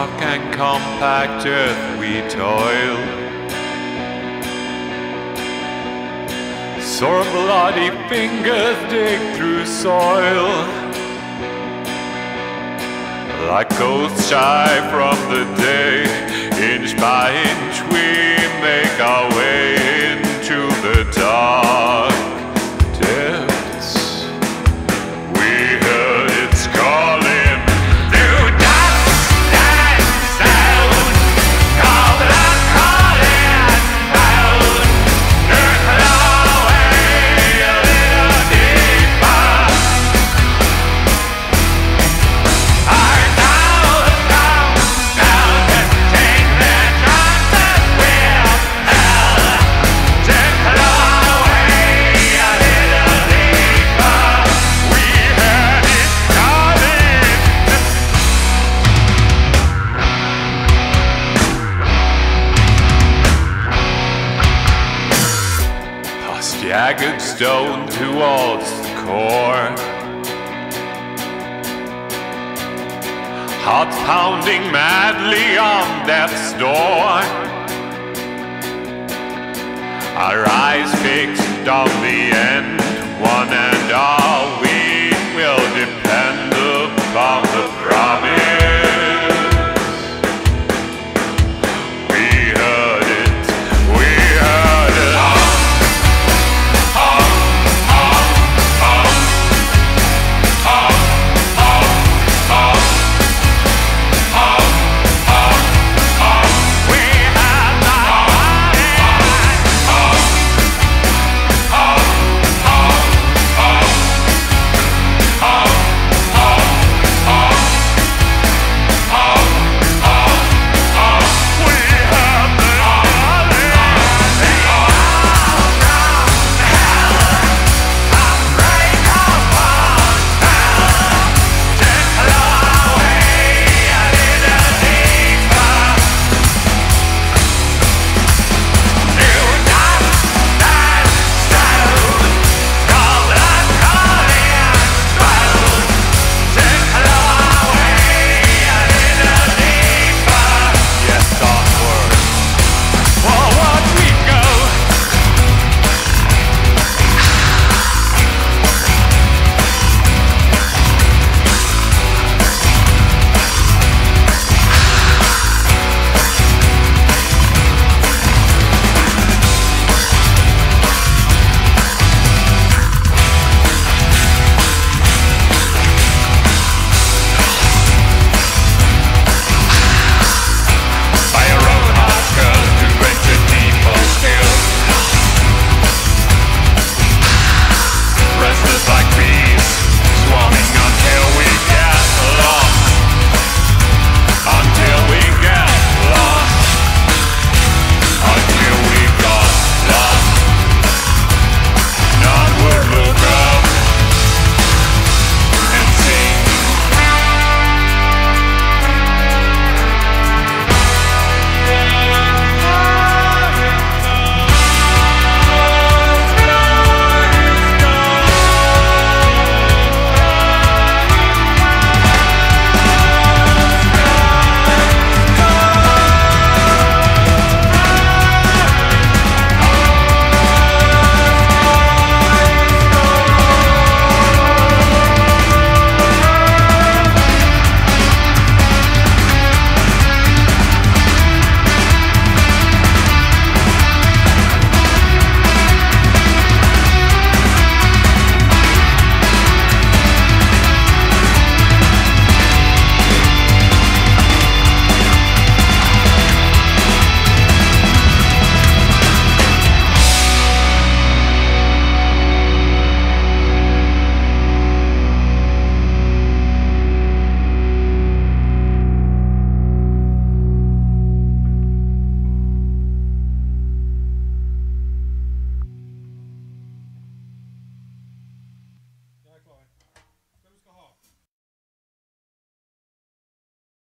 rock and compact earth we toil. Sore bloody fingers dig through soil. Like ghosts shy from the day, inch by inch we make our way into the dark depths. We heard its calling through dust and sound. Call the calling bound. Circle away a little deeper. Our sound can take their chances with hell. Circle away a little deeper. We heard it calling. Past jagged stone towards the core. Hearts pounding madly on death's door. Our eyes fixed on the end. One and all we will depend upon the promise.